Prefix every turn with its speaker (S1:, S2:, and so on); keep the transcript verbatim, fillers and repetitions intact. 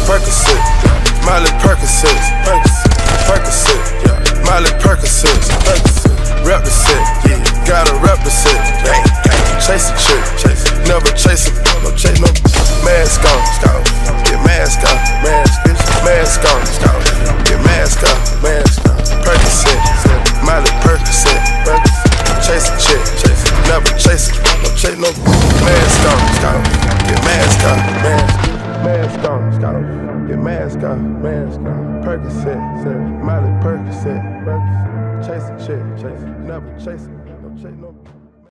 S1: Percocet, Miley Percocet, Percocet, Miley Percocet, represent, gotta represent. Chase a chick, never chase a, no chase no. Mask on, get mask on, mask, mask on, get mask on, mask on. Percocet, Miley Percocet, chase a chick, never chase a, no chase no. Mask on, get mask on, mask, mask on, get mask on, mask on. Percocet, Miley Percocet, chase a chick, never chase a, no chase no.